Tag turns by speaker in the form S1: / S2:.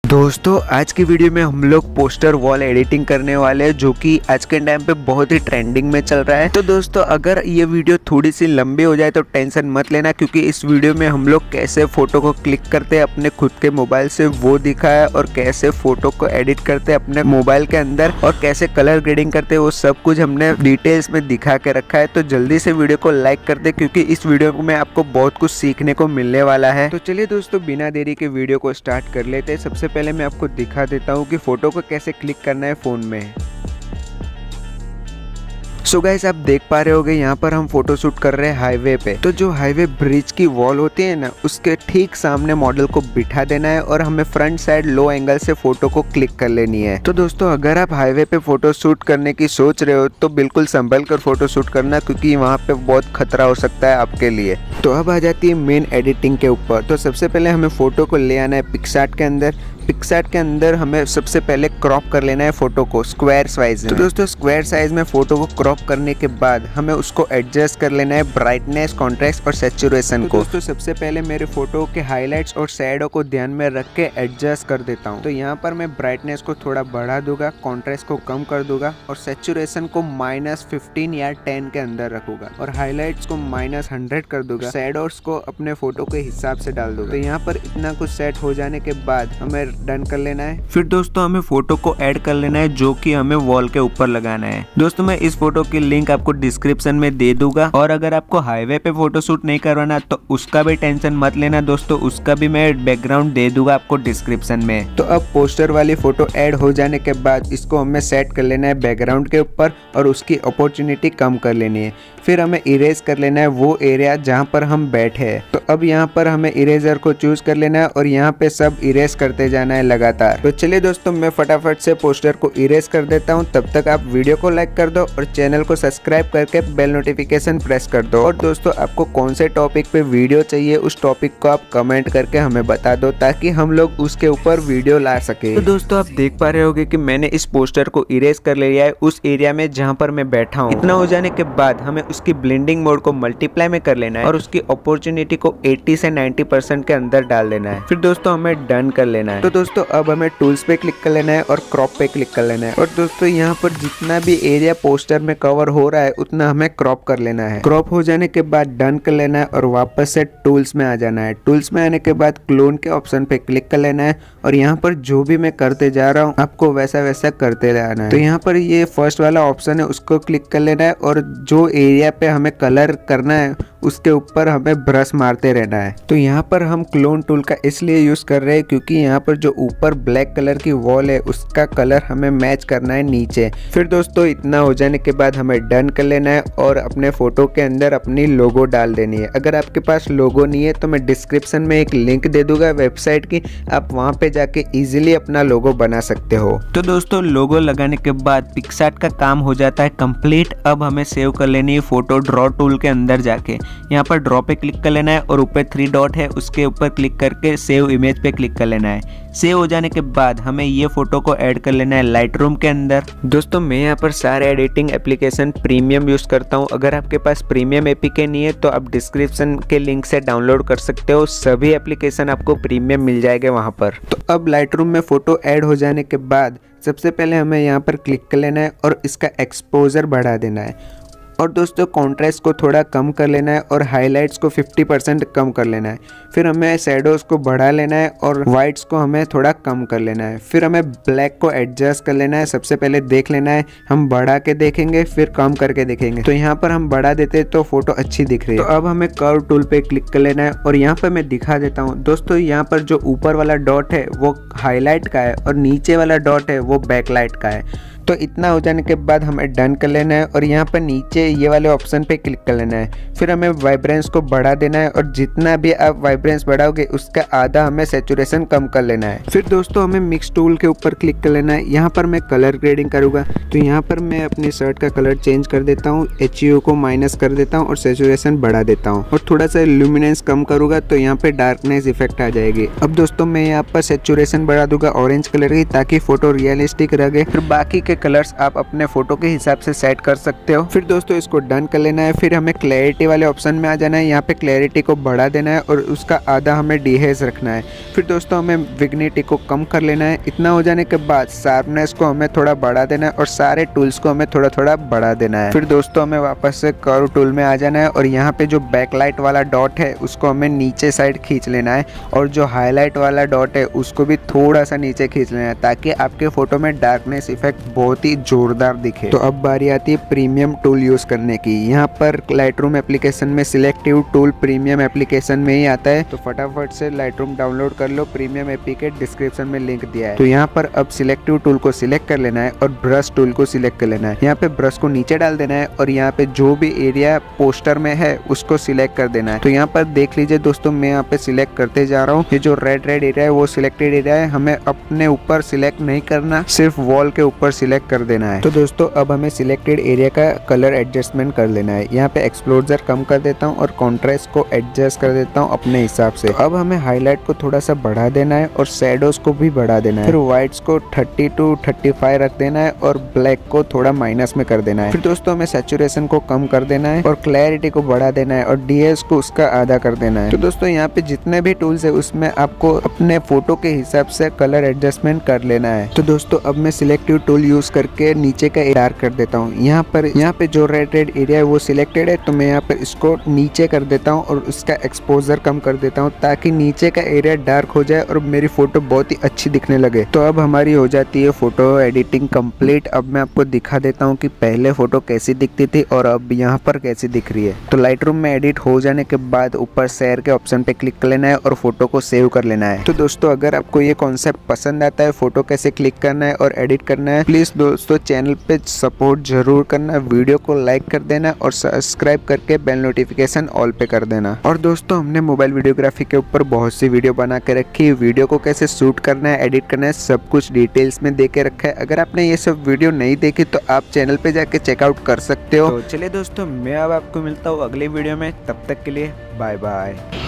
S1: दोस्तों आज की वीडियो में हम लोग पोस्टर वॉल एडिटिंग करने वाले हैं जो कि आज के टाइम पे बहुत ही ट्रेंडिंग में चल रहा है। तो दोस्तों अगर ये वीडियो थोड़ी सी लंबी हो जाए तो टेंशन मत लेना, क्योंकि इस वीडियो में हम लोग कैसे फोटो को क्लिक करते हैं अपने खुद के मोबाइल से वो दिखा है, और कैसे फोटो को एडिट करते हैं अपने मोबाइल के अंदर, और कैसे कलर ग्रेडिंग करते हैं वो सब कुछ हमने डिटेल्स में दिखा के रखा है। तो जल्दी से वीडियो को लाइक कर दे, क्योंकि इस वीडियो में आपको बहुत कुछ सीखने को मिलने वाला है। तो चलिए दोस्तों बिना देरी के वीडियो को स्टार्ट कर लेते हैं। सबसे पहले मैं आपको दिखा देता हूँ कि फोटो को कैसे क्लिक करना है फोन में। सो गाइस आप देख पा रहे होगे यहाँ पर हम फोटो शूट कर रहे हैं हाईवे पे। तो जो हाईवे ब्रिज की वॉल होती है ना, उसके ठीक सामने मॉडल को बिठा देना है और हमें फ्रंट साइड लो एंगल से फोटो को क्लिक कर लेनी है। तो दोस्तों अगर आप हाईवे पे फोटो शूट करने की सोच रहे हो तो बिल्कुल संभल कर फोटो शूट करना, क्योंकि वहाँ पे बहुत खतरा हो सकता है आपके लिए। तो अब आ जाती है मेन एडिटिंग के ऊपर। तो सबसे पहले हमें फोटो को ले आना है पिक्सआर्ट के अंदर। पिक्सआर्ट के अंदर हमें सबसे पहले क्रॉप कर लेना है फोटो को स्क्वायर साइज में। तो दोस्तों स्क्वायर साइज में फोटो को क्रॉप करने के बाद हमें उसको एडजस्ट कर लेना है ब्राइटनेस, कॉन्ट्रास्ट और सैचुरेशन को। दोस्तों सबसे पहले मेरे फोटो के हाईलाइट्स और शैडो को ध्यान में रख के एडजस्ट कर देता हूँ। तो यहाँ पर मैं ब्राइटनेस को थोड़ा बढ़ा दूंगा, कॉन्ट्रास्ट को कम कर दूंगा और सैचुरेशन को -15 या 10 के अंदर रखूंगा, और हाईलाइट्स को -100 कर दूंगा। शैडोज को अपने फोटो के हिसाब से डाल दूंगा। तो यहाँ पर इतना कुछ सेट हो जाने के बाद हमें डन कर लेना है। फिर दोस्तों हमें फोटो को ऐड कर लेना है, जो कि हमें वॉल के ऊपर लगाना है। दोस्तों मैं इस फोटो की लिंक आपको डिस्क्रिप्शन में दे दूंगा, और अगर आपको हाईवे पे फोटो शूट नहीं करवाना तो उसका भी टेंशन मत लेना दोस्तों, उसका भी मैं बैकग्राउंड दे दूंगा आपको डिस्क्रिप्शन में। तो अब पोस्टर वाली फोटो ऐड हो जाने के बाद इसको हमें सेट कर लेना है बैकग्राउंड के ऊपर, और उसकी अपॉर्चुनिटी कम कर लेनी है। फिर हमें इरेज कर लेना है वो एरिया जहाँ पर हम बैठे हैं। तो अब यहाँ पर हमें इरेजर को चूज कर लेना है और यहाँ पे सब इरेज करते जाना है लगातार। तो चलिए दोस्तों मैं फटाफट से पोस्टर को इरेज कर देता हूँ। तब तक आप वीडियो को लाइक कर दो और चैनल को सब्सक्राइब करके बेल नोटिफिकेशन प्रेस कर दो। और दोस्तों आपको कौन से टॉपिक पे वीडियो चाहिए उस टॉपिक को आप कमेंट करके हमें बता दो, ताकि हम लोग उसके ऊपर वीडियो ला सके। तो दोस्तों आप देख पा रहे होगे कि मैंने इस पोस्टर को इरेज कर लिया है उस एरिया में जहाँ पर मैं बैठा हूँ। इतना हो जाने के बाद हमें उसकी ब्लेंडिंग मोड को मल्टीप्लाई में कर लेना है और उसकी अपॉर्चुनिटी को 80 से 90% के अंदर डाल देना है। फिर दोस्तों हमें डन कर लेना है। तो दोस्तों अब हमें टूल्स पे क्लिक कर लेना है और क्रॉप पे क्लिक कर लेना है। और दोस्तों यहाँ पर जितना भी एरिया पोस्टर में कवर हो रहा है उतना हमें क्रॉप कर लेना है। क्रॉप हो जाने के बाद डन कर लेना है और वापस से टूल्स में आ जाना है। टूल्स में आने के बाद क्लोन के ऑप्शन पे क्लिक कर लेना है, और यहाँ पर जो भी मैं करते जा रहा हूँ आपको वैसा वैसा करते रहना है। तो यहाँ पर ये फर्स्ट वाला ऑप्शन है उसको क्लिक कर लेना है, और जो एरिया पे हमें कलर करना है उसके ऊपर हमें ब्रश मारते रहना है। तो यहाँ पर हम क्लोन टूल का इसलिए यूज कर रहे हैं क्योंकि यहाँ पर जो ऊपर ब्लैक कलर की वॉल है उसका कलर हमें मैच करना है नीचे। फिर दोस्तों इतना हो जाने के बाद हमें डन कर लेना है और अपने फोटो के अंदर अपनी लोगो डाल देनी है। अगर आपके पास लोगो नहीं है तो मैं डिस्क्रिप्शन में एक लिंक दे दूंगा वेबसाइट की, आप वहाँ पे जाके इजीली अपना लोगो बना सकते हो। तो दोस्तों लोगो लगाने के बाद पिक्सआर्ट का काम हो जाता है कंप्लीट। अब हमें सेव कर लेनी है फोटो ड्रॉ टूल के अंदर जाके। यहाँ पर ड्रॉ पे क्लिक कर लेना है और ऊपर 3 डॉट है उसके ऊपर क्लिक करके सेव इमेज पे क्लिक कर लेना है। सेव हो जाने के बाद हमें ये फोटो को ऐड कर लेना है लाइटरूम के अंदर। दोस्तों मैं यहाँ पर सारे एडिटिंग एप्लीकेशन प्रीमियम यूज करता हूँ। अगर आपके पास प्रीमियम एपीके नहीं है तो आप डिस्क्रिप्शन के लिंक से डाउनलोड कर सकते हो, सभी एप्लीकेशन आपको प्रीमियम मिल जाएगा वहाँ पर। तो अब लाइटरूम में फोटो ऐड हो जाने के बाद सबसे पहले हमें यहाँ पर क्लिक कर लेना है और इसका एक्सपोजर बढ़ा देना है, और दोस्तों कॉन्ट्रास्ट को थोड़ा कम कर लेना है और हाइलाइट्स को 50% कम कर लेना है। फिर हमें शैडोज को बढ़ा लेना है और वाइट्स को हमें थोड़ा कम कर लेना है। फिर हमें ब्लैक को एडजस्ट कर लेना है। सबसे पहले देख लेना है, हम बढ़ा के देखेंगे फिर कम करके देखेंगे। तो यहाँ पर हम बढ़ा देते हैं तो फोटो अच्छी दिख रही है। तो अब हमें कर्व टूल पे क्लिक कर लेना है, और यहाँ पर मैं दिखा देता हूँ दोस्तों। यहाँ पर जो ऊपर वाला डॉट है वो हाईलाइट का है और नीचे वाला डॉट है वो बैकलाइट का है। तो इतना हो जाने के बाद हमें डन कर लेना है और यहाँ पर नीचे ये वाले ऑप्शन पे क्लिक कर लेना है। फिर हमें वाइब्रेंस को बढ़ा देना है, और जितना भी आप वाइब्रेंस बढ़ाओगे उसका आधा हमें सैचुरेशन कम कर लेना है। फिर दोस्तों हमें मिक्स टूल के ऊपर क्लिक कर लेना है। यहाँ पर मैं कलर ग्रेडिंग करूँगा, तो यहाँ पर मैं अपनी शर्ट का कलर चेंज कर देता हूँ, HUO को माइनस कर देता हूँ और सैचुरेशन बढ़ा देता हूँ, और थोड़ा सा ल्यूमिनेंस कम करूँगा तो यहाँ पे डार्कनेस इफेक्ट आ जाएगी। अब दोस्तों मैं यहाँ पर सैचुरेशन बढ़ा दूंगा ऑरेंज कलर की, ताकि फोटो रियलिस्टिक रहे। फिर बाकी के कलर्स आप अपने फोटो के हिसाब से सेट कर सकते हो। फिर दोस्तों इसको डन कर लेना है। फिर हमें क्लैरिटी वाले ऑप्शन में आ जाना है। यहाँ पे क्लैरिटी को बढ़ा देना है और उसका आधा हमें डिहेज रखना है। फिर दोस्तों हमें विग्निटी को कम कर लेना है। इतना हो जाने के बाद शार्पनेस को हमें थोड़ा बढ़ा देना है और सारे टूल्स को हमें थोड़ा थोड़ा बढ़ा देना है। फिर दोस्तों हमें वापस से कर्व टूल में आ जाना है और यहाँ पे जो बैकलाइट वाला डॉट है उसको हमें नीचे साइड खींच लेना है और जो हाईलाइट वाला डॉट है उसको भी थोड़ा सा नीचे खींच लेना है ताकि आपके फोटो में डार्कनेस इफेक्ट बहुत ही जोरदार दिखे। तो अब बारी आती है प्रीमियम टूल यूज करने की। यहाँ पर लाइटरूम एप्लीकेशन में सिलेक्टिव टूल प्रीमियम एप्लीकेशन में ही आता है, तो फटाफट से लाइटरूम डाउनलोड कर लो। प्रीमियम एपी के डिस्क्रिप्शन में लिंक दिया है। तो यहाँ पर अब सिलेक्टिव टूल को सिलेक्ट कर लेना है और ब्रश टूल को सिलेक्ट कर लेना है। यहाँ पे ब्रश को नीचे डाल देना है और यहाँ पे जो भी एरिया पोस्टर में है उसको सिलेक्ट कर देना है। तो यहाँ पर देख लीजिए दोस्तों, मैं यहाँ पे सिलेक्ट करते जा रहा हूँ। ये जो रेड एरिया है वो सिलेक्टेड एरिया है, हमें अपने ऊपर सिलेक्ट नहीं करना, सिर्फ वॉल के ऊपर सिलेक्ट कर देना है। तो दोस्तों अब हमें सिलेक्टेड एरिया का कलर एडजस्टमेंट कर लेना है। यहाँ पे एक्सपोजर कम कर देता हूँ और कॉन्ट्रास्ट को एडजस्ट कर देता हूँ अपने हिसाब से। अब हमें हाईलाइट को थोड़ा सा बढ़ा देना है और शैडोज को भी बढ़ा देना है। फिर व्हाइट्स को 30 to 35 रख देना है और ब्लैक को थोड़ा माइनस में कर देना है। फिर दोस्तों हमें सैचुरेशन को कम कर देना है और क्लैरिटी को बढ़ा देना है और डीएस को उसका आधा कर देना है। तो दोस्तों यहाँ पे जितने भी टूल्स है उसमें आपको अपने फोटो के हिसाब से कलर एडजस्टमेंट कर लेना है। तो दोस्तों अब मैं सिलेक्टिव टूल यूज करके नीचे का डार्क कर देता हूँ। यहाँ पे जो रेड एरिया है वो सिलेक्टेड है, तो मैं यहाँ पे इसको नीचे कर देता हूँ और उसका एक्सपोजर कम कर देता हूँ ताकि नीचे का एरिया डार्क हो जाए और मेरी फोटो बहुत ही अच्छी दिखने लगे। तो अब हमारी हो जाती है फोटो एडिटिंग कंप्लीट। अब मैं आपको दिखा देता हूँ कि पहले फोटो कैसी दिखती थी और अब यहाँ पर कैसी दिख रही है। तो लाइटरूम में एडिट हो जाने के बाद ऊपर शेयर के ऑप्शन पे क्लिक कर लेना है और फोटो को सेव कर लेना है। तो दोस्तों अगर आपको ये कॉन्सेप्ट पसंद आता है, फोटो कैसे क्लिक करना है और एडिट करना है, प्लीज दोस्तों चैनल पे सपोर्ट जरूर करना, वीडियो को लाइक कर देना और सब्सक्राइब करके बेल नोटिफिकेशन ऑल पे कर देना। और दोस्तों हमने मोबाइल वीडियोग्राफी के ऊपर बहुत सी वीडियो बना के रखी है। वीडियो को कैसे शूट करना है, एडिट करना है, सब कुछ डिटेल्स में दे के रखा है। अगर आपने ये सब वीडियो नहीं देखी तो आप चैनल पे जाके चेकआउट कर सकते हो। तो चलिए दोस्तों, मैं अब आपको मिलता हूँ अगले वीडियो में, तब तक के लिए बाय बाय।